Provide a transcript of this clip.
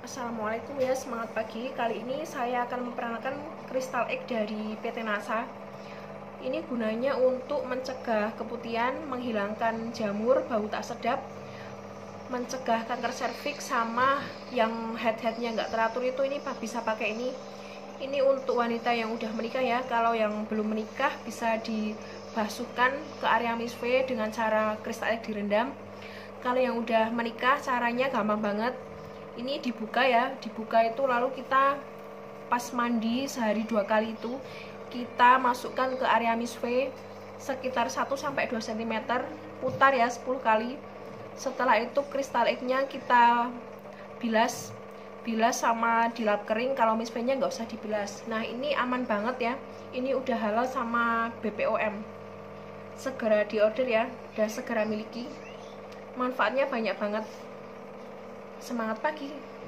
Assalamualaikum ya, semangat pagi. Kali ini saya akan memperkenalkan kristal egg dari PT NASA. Ini gunanya untuk mencegah keputihan, menghilangkan jamur, bau tak sedap, mencegah kanker serviks, sama yang head-headnya nggak teratur itu ini bisa pakai ini. Ini untuk wanita yang udah menikah ya. Kalau yang belum menikah bisa dibasuhkan ke area misve dengan cara kristal egg direndam. Kalau yang udah menikah caranya gampang banget. Ini dibuka ya, dibuka itu lalu kita pas mandi sehari 2 kali itu kita masukkan ke area misve sekitar 1-2 cm, putar ya 10 kali. Setelah itu kristal egg-nya kita bilas sama dilap kering. Kalau misve-nya nggak usah dibilas. Nah ini aman banget ya, ini udah halal sama BPOM. Segera diorder ya, dan segera miliki, manfaatnya banyak banget. Semangat pagi.